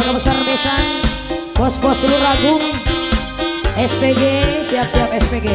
keluarga besar Besan, bos-bos Luragung, SPG, siap-siap SPG.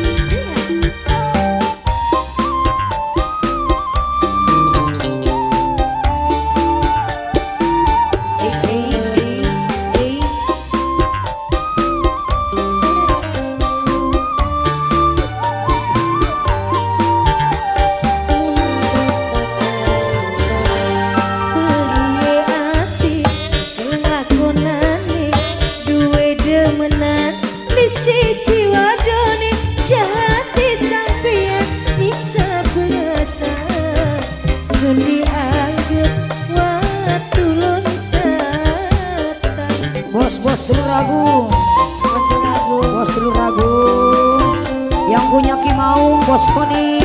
Bos Luragung, bos Luragung, yang punya Kimaung, bos Koni,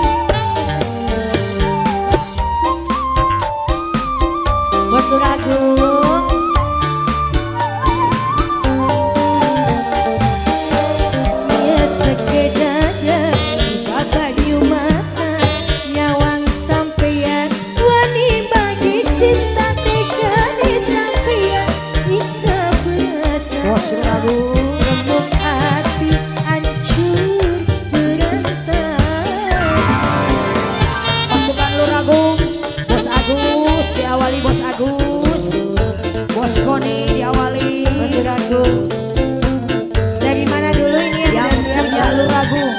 bos Luragung, ya sekedar bapak nyumata nyawang sampeyan wani bagi cinta tekani sampeyan nyiksa bos Luragung, rembuk hati hancur berantakan. Pasukan Luragung, bos Agus diawali bos Agus, bos Koni diawali bos Luragung. Dari mana dulu ini yang punya Luragung?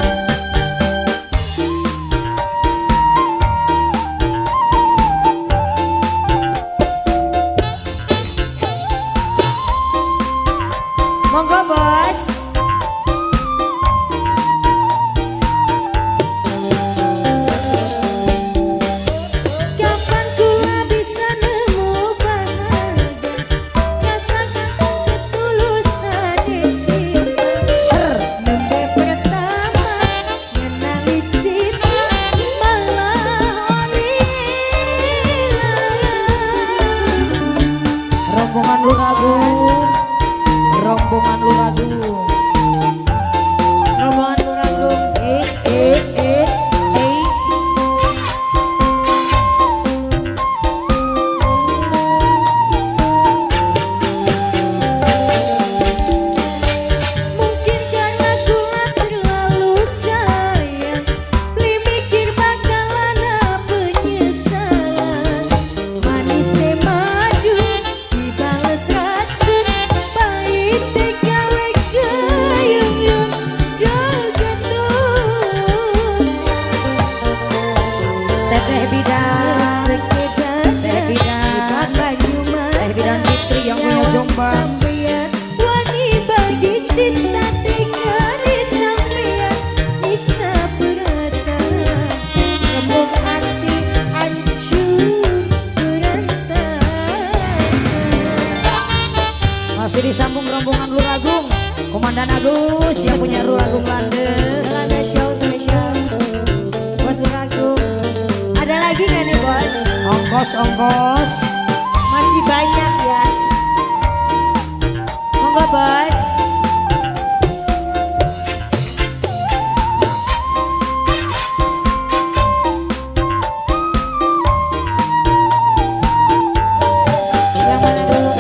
Monggo bos. Kapan kula bisa nemu bahagia, rasakan ketulusan cinta. Ser nembe pertama ngenali cinta malah rombongan Luragung, rombongan Luragung, rombongan Luragung, mungkin karena kula terlalu sayang, beli mikir bakalan penyesalan, manisnya madu dibalas racun, pahit gawe keyung-yung jogetun. Teteh bidan, teh bidan, teh bidan Fitri yang punya Jombang. Wani bagi cinta tekani sampeyan nyiksa perasaan, rembuk hati hancur berantakan. Masih disambung rombongan Luragung, Komandan Agus yang punya Luragung Lande. Lande show spesial bos Luragung. Ada lagi nggak nih bos? Ongkos masih banyak ya. Monggo bos. Yang mana dulu?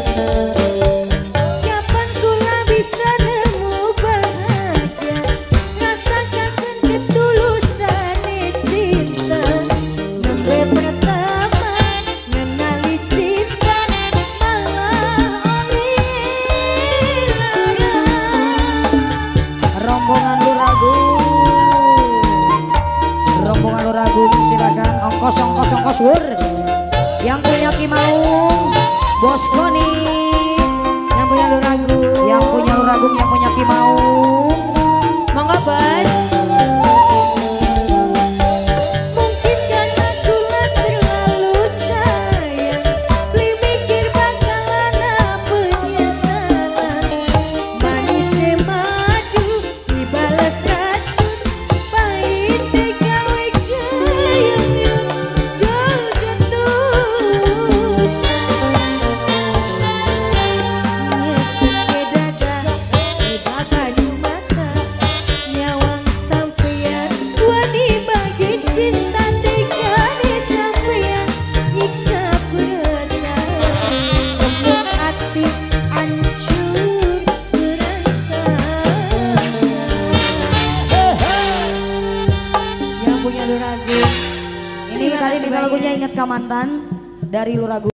Kapan kula bisa nemu bahagia, rasakan ketulusan cinta. Nembe pertama ngenali cinta malah rombongan Luragung, silakan ongkos wur. Yang punya Kimaung, bos Koni, yang punya Luragung, yang punya Kimaung. Monggo bos. Mungkin karena kula terlalu sayang, beli mikir bakalan penyesalan, manisnya madu dibalas racun, pahit gawe keyung-yung jogetun. Ya sekedar bapak nyumata Luragung. Ini tadi minta lagunya Ingat Kamantan dari Luragung.